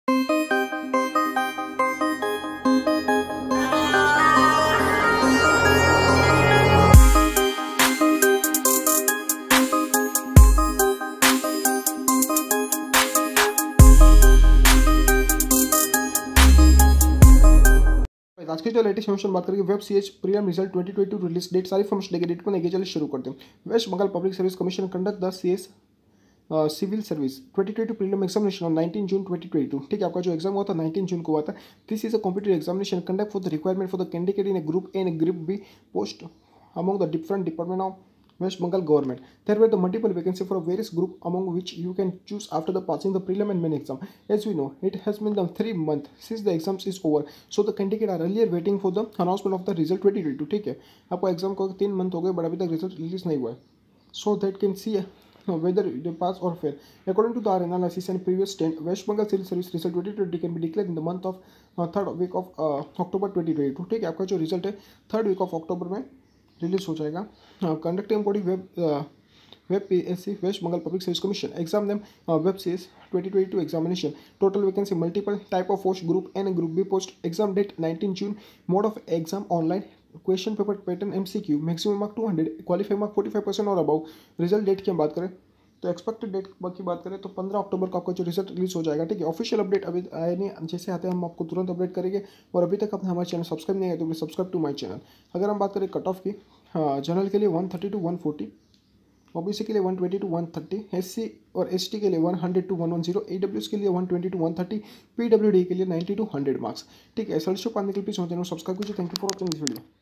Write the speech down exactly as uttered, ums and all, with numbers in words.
आज की जो लेटेस्ट इन्फॉर्मेशन बात करेंगे वेब CS prelim result twenty twenty two release date सारी इन्फॉर्मेशन डेट को लेके चलिए शुरू करते हैं। West Bengal public service commission conduct the CS civil service twenty twenty prelim examination on nineteen June twenty twenty two. ठीक है, आपका जो एग्जाम हुआ था नाइनटीन जून को हुआ था। This is a competitive examination conduct for the requirement for the candidate in group A and group B post among the different department of West Bengal government. There were the multiple vacancies for various group among which you can choose after the passing the prelim and main exam. As we know, it has been the three months since the exams is over, so the candidate are earlier waiting for the announcement of the result twenty twenty two. ठीक है, आपको exam को तीन month हो गए but अभी तक result release नहीं हुआ है, so that can see whether they pass or fail. According to the our analysis and previous trend, West Bengal Civil Service result twenty twenty can be declared in the month of uh, third week of uh, October twenty twenty two. ठीक है, आपका जो result है third week of October में release हो जाएगा. Conducting body web web P S C west Bengal public service commission exam name web C S twenty twenty two examination. Total vacancy multiple type of post group N group B post. Exam date nineteen June. Mode of exam online. Question paper pattern M C Q. Maximum mark two hundred. Qualify mark forty five percent और above. Result date की हम बात करें तो expected date की बात करें तो पंद्रह अक्टूबर को आपका जो रिजल्ट रिलीज हो जाएगा. ठीक है, ऑफिशियल अपडेट अभी आए नहीं, जैसे आते हैं हम आपको तुरंत अपडेट करेंगे. और अभी तक आपने हमारे चैनल सब्सक्राइब नहीं है तो please subscribe to my channel. अगर हम बात करें कट ऑफ की, हाँ, जनरल के लिए one thirty to one forty, OBC के लिए one twenty to one thirty, SC और एसटी के लिए one hundred to one ten, EWS के लिए one twenty to one thirty, PWD के लिए नाइंटी टू हंड्रेड मार्क्स. ठीक है, सर शो पाने के लिए प्लीज चैनल सब्सक्राइब कीजिए. Thank you for watching this video.